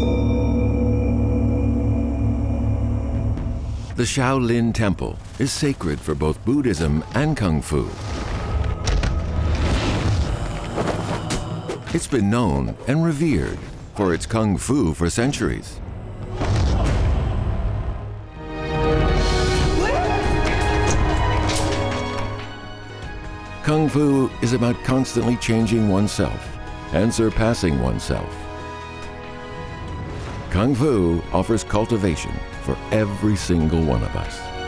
The Shaolin Temple is sacred for both Buddhism and Kung Fu. It's been known and revered for its Kung Fu for centuries. Kung Fu is about constantly changing oneself and surpassing oneself. Kung Fu offers cultivation for every single one of us.